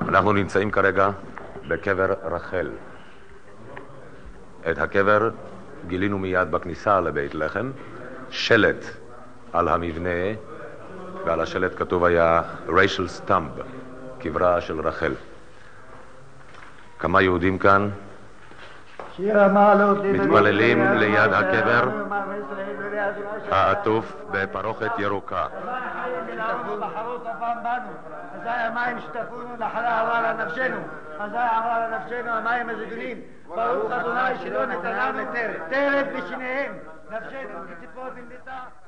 אנחנו נמצאים כרגע בקבר רחל. את הקבר גילינו מיד בכניסה לבית לחם, שלט על המבנה, ועל השלט כתוב היה רייצ'ל סטמב, קברה של רחל. כמה יהודים כאן מתפללים ליד הקבר העטוף בפרוכת ירוקה. אזי המים שטפונו נחלה עברה לנפשנו, אזי עברה לנפשנו המים הזדונים, ברוך אדוני שלא נתנם לטרף, טרף בשיניהם, נפשנו כציפור בלבתה.